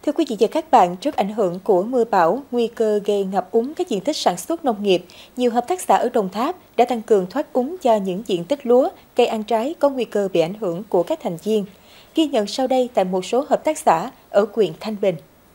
Thưa quý vị và các bạn, trước ảnh hưởng của mưa bão, nguy cơ gây ngập úng các diện tích sản xuất nông nghiệp, nhiều hợp tác xã ở Đồng Tháp đã tăng cường thoát úng cho những diện tích lúa, cây ăn trái có nguy cơ bị ảnh hưởng của các thành viên. Ghi nhận sau đây tại một số hợp tác xã ở huyện Thanh Bình.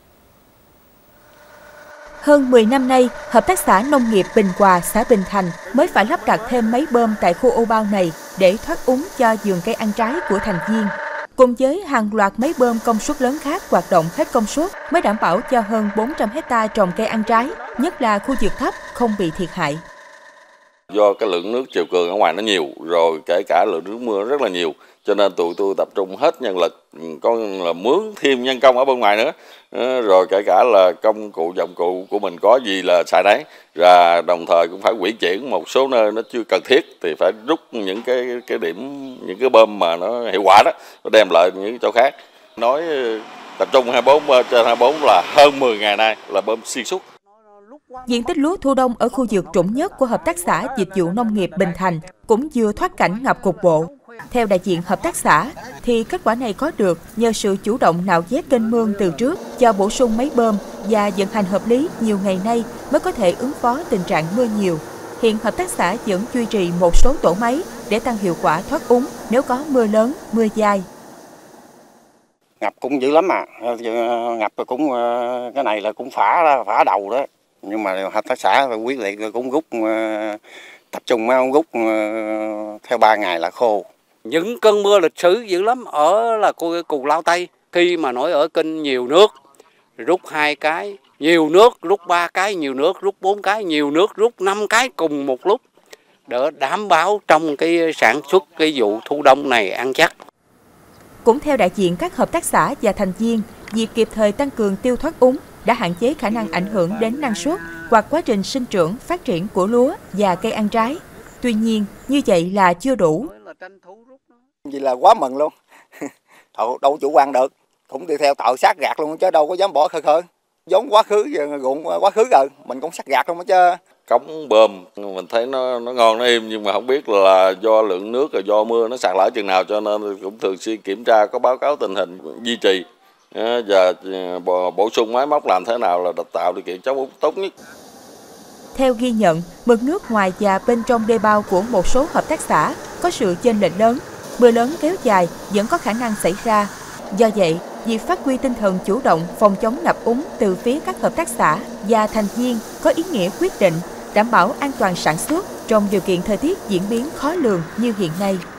Hơn 10 năm nay, Hợp tác xã Nông nghiệp Bình Hòa, xã Bình Thành mới phải lắp đặt thêm máy bơm tại khu ô bao này để thoát úng cho vườn cây ăn trái của thành viên. Cùng với hàng loạt máy bơm công suất lớn khác hoạt động hết công suất mới đảm bảo cho hơn 400 hectare trồng cây ăn trái, nhất là khu vực thấp, không bị thiệt hại. Do cái lượng nước triều cường ở ngoài nó nhiều, rồi kể cả lượng nước mưa rất là nhiều, cho nên tụi tôi tập trung hết nhân lực, có là mướn thêm nhân công ở bên ngoài nữa, rồi kể cả là công cụ dụng cụ của mình có gì là xài đấy, và đồng thời cũng phải hủy chuyển một số nơi nó chưa cần thiết thì phải rút những cái điểm, những cái bơm mà nó hiệu quả đó, nó đem lại những chỗ khác. Nói tập trung 24/24 là hơn 10 ngày nay là bơm xuyên suốt. Diện tích lúa thu đông ở khu vực trũng nhất của Hợp tác xã Dịch vụ Nông nghiệp Bình Thành cũng vừa thoát cảnh ngập cục bộ. Theo đại diện hợp tác xã, thì kết quả này có được nhờ sự chủ động nạo vét kênh mương từ trước, cho bổ sung máy bơm và vận hành hợp lý nhiều ngày nay mới có thể ứng phó tình trạng mưa nhiều. Hiện hợp tác xã vẫn duy trì một số tổ máy để tăng hiệu quả thoát úng nếu có mưa lớn, mưa dai. Ngập cũng dữ lắm à, ngập cũng cái này là cũng phá đầu đó. Nhưng mà hợp tác xã quyết liệt cũng rút, tập trung rút theo 3 ngày là khô. Những cơn mưa lịch sử dữ lắm ở là Cù Lao Tây, khi mà nổi ở kênh nhiều nước rút 2 cái, nhiều nước rút 3 cái, nhiều nước rút 4 cái, nhiều nước rút 5 cái cùng một lúc để đảm bảo trong cái sản xuất cái vụ thu đông này ăn chắc. Cũng theo đại diện các hợp tác xã và thành viên, việc kịp thời tăng cường tiêu thoát úng đã hạn chế khả năng ảnh hưởng đến năng suất hoặc quá trình sinh trưởng, phát triển của lúa và cây ăn trái. Tuy nhiên, như vậy là chưa đủ. Vì là quá mừng luôn, đâu chủ quan được, cũng đi theo tạo sát gạt luôn chứ đâu có dám bỏ khơi khơi. Giống quá khứ, ruộng quá khứ rồi, mình cũng sát gạt luôn chứ. Cống bơm mình thấy nó ngon, nó êm, nhưng mà không biết là do lượng nước, rồi do mưa nó sạt lở chừng nào, cho nên cũng thường xuyên kiểm tra, có báo cáo tình hình, duy trì và bổ sung máy móc làm thế nào là tạo điều kiện chống úng tốt nhất. Theo ghi nhận, mực nước ngoài và bên trong đê bao của một số hợp tác xã có sự chênh lệch lớn, mưa lớn kéo dài vẫn có khả năng xảy ra. Do vậy, việc phát huy tinh thần chủ động phòng chống ngập úng từ phía các hợp tác xã và thành viên có ý nghĩa quyết định, đảm bảo an toàn sản xuất trong điều kiện thời tiết diễn biến khó lường như hiện nay.